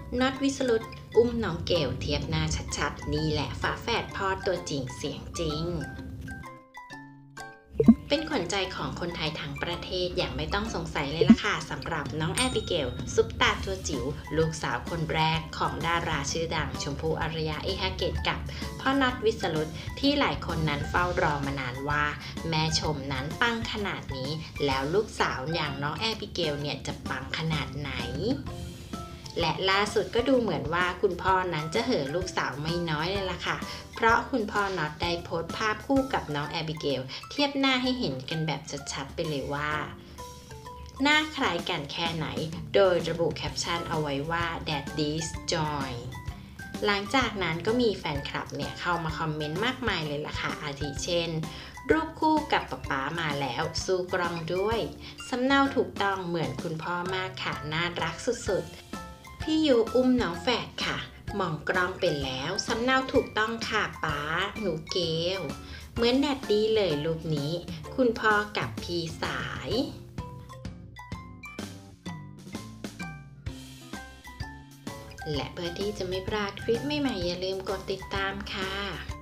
น็อตวิสรุตอุ้มน้องเกลเทียบหน้าชัดๆนี่แหละฝาแฝดพ่อตัวจริงเสียงจริงเป็นขวัญใจของคนไทยทั้งประเทศอย่างไม่ต้องสงสัยเลยล่ะค่ะสำหรับน้องแอบิเกลซุปตาตัวจิ๋วลูกสาวคนแรกของดาราชื่อดังชมพู่อารยาเอฮาเกตกับพ่อน็อตวิสรุตที่หลายคนนั้นเฝ้ารอมานานว่าแม่ชมนั้นปังขนาดนี้แล้วลูกสาวอย่างน้องแอบิเกลเนี่ยจะปังขนาดไหนและล่าสุดก็ดูเหมือนว่าคุณพ่อนั้นจะเห่อลูกสาวไม่น้อยเลยล่ะค่ะเพราะคุณพ่อน็อตได้โพสต์ภาพคู่กับน้องแอบิเกลเทียบหน้าให้เห็นกันแบบชัดๆไปเลยว่าหน้าคล้ายกันแค่ไหนโดยระบุแคปชั่นเอาไว้ว่า Daddy's Joy หลังจากนั้นก็มีแฟนคลับเนี่ยเข้ามาคอมเมนต์มากมายเลยล่ะค่ะอาทิเช่นรูปคู่กับป๊ามาแล้วสู้กล้องด้วยสำเนาถูกต้องเหมือนคุณพ่อมากค่ะน่ารักสุดๆพี่ยูอุ้มน้องแฝดค่ะมองกล้องเป็นแล้วสำเนาถูกต้องค่ะป๊าหนูเกลเหมือนแดดดี้เลยรูปนี้คุณพ่อกับพี่สายและเพื่อที่จะไม่พลาดคลิปใหม่ๆอย่าลืมกดติดตามค่ะ